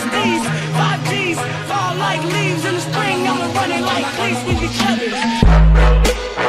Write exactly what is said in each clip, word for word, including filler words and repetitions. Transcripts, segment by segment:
D's, five G's, fall like leaves in the spring. I'm running like cleats with each other.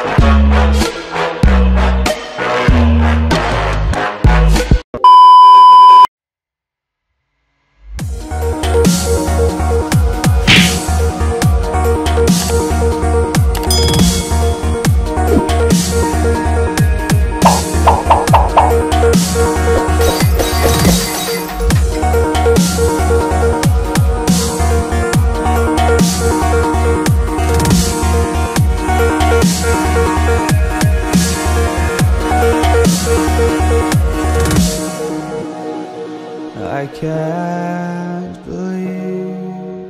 I can't believe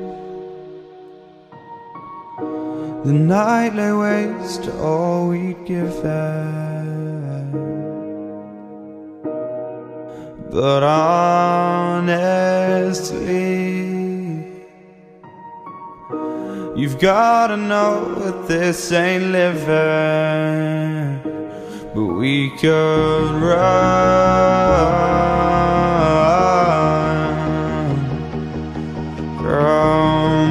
the night lay waste to all we'd given. But honestly, you've gotta know that this ain't living. But we could run from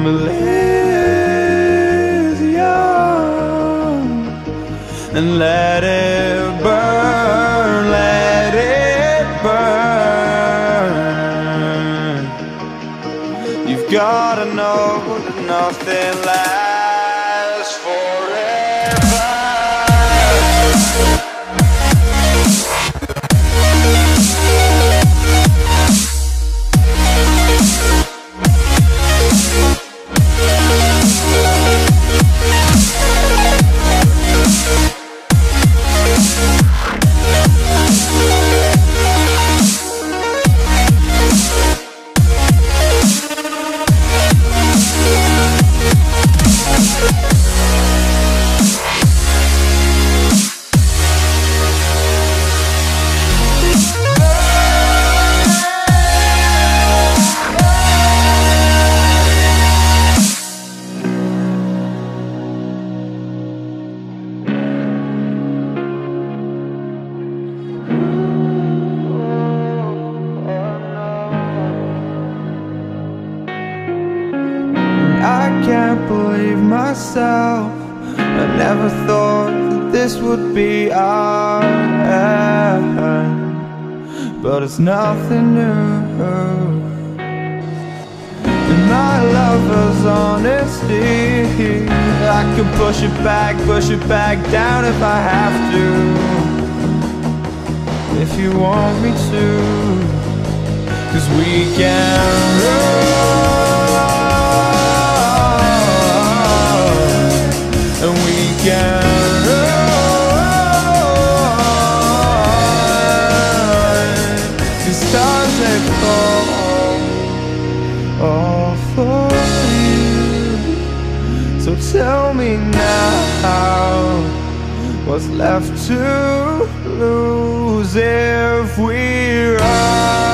Elysium and let it burn, let it burn. You've gotta know that nothing lasts forever. I can't believe myself. I never thought that this would be our end, but it's nothing new. And my lover's honesty, I can push it back, push it back down if I have to, if you want me to. 'Cause we can run and we can run. The stars they fall all for you. So tell me now, what's left to lose if we run?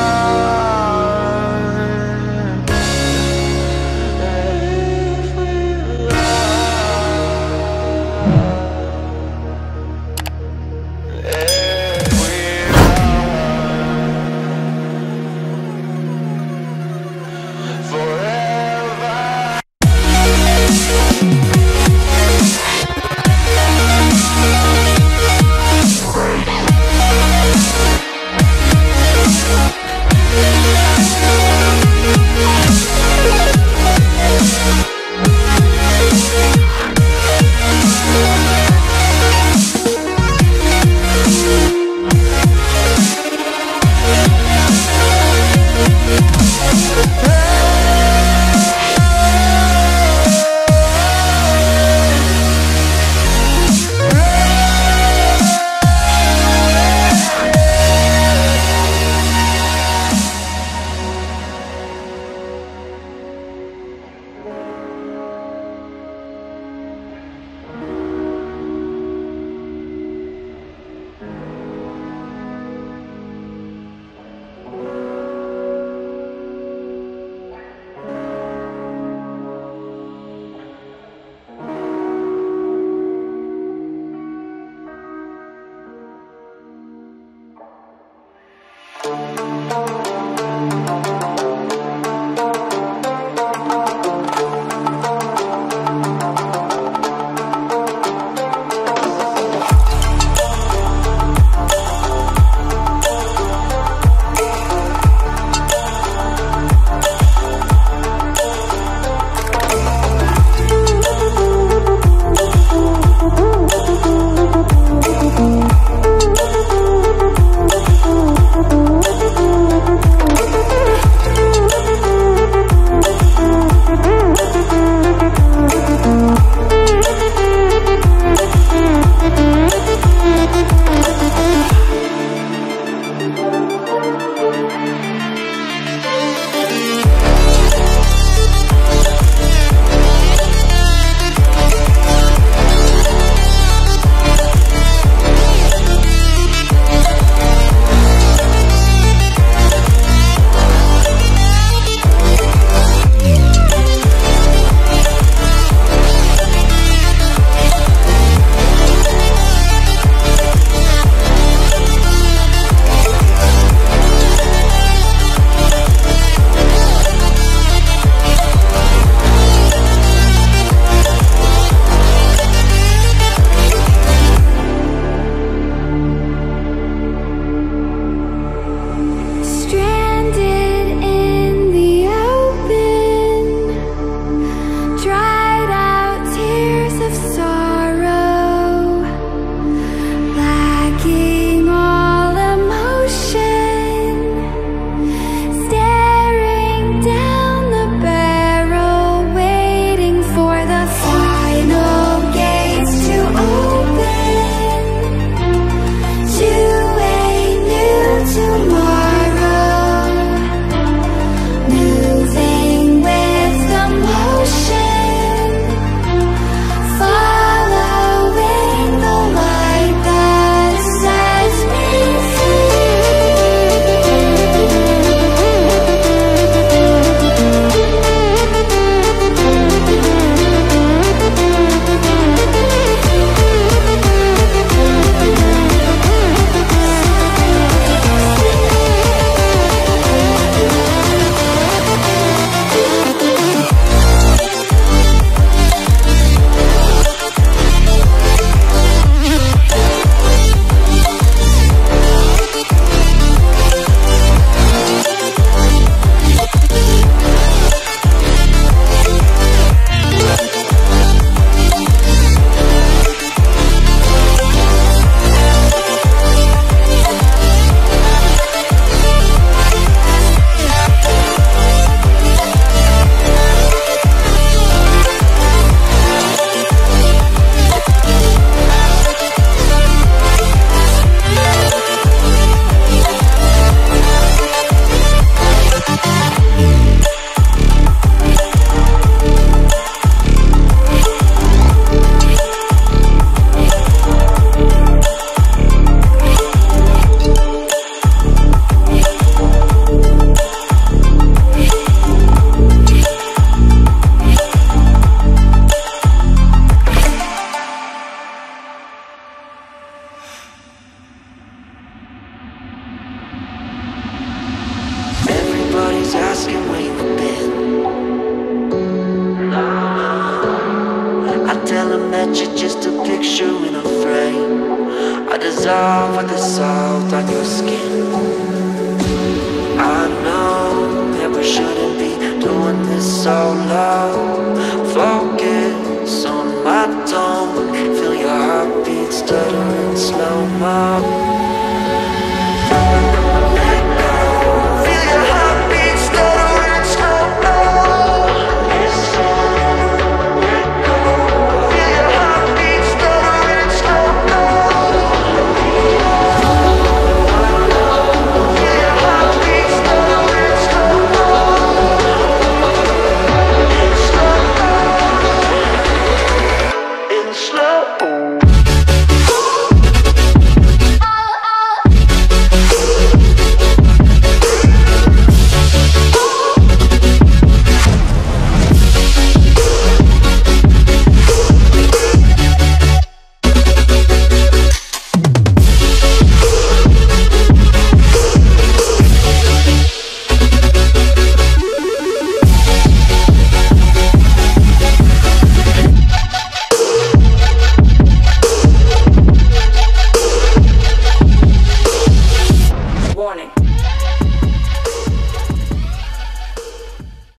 asking where you've been. I tell them that you're just a picture in a frame. I dissolve with the salt on your skin.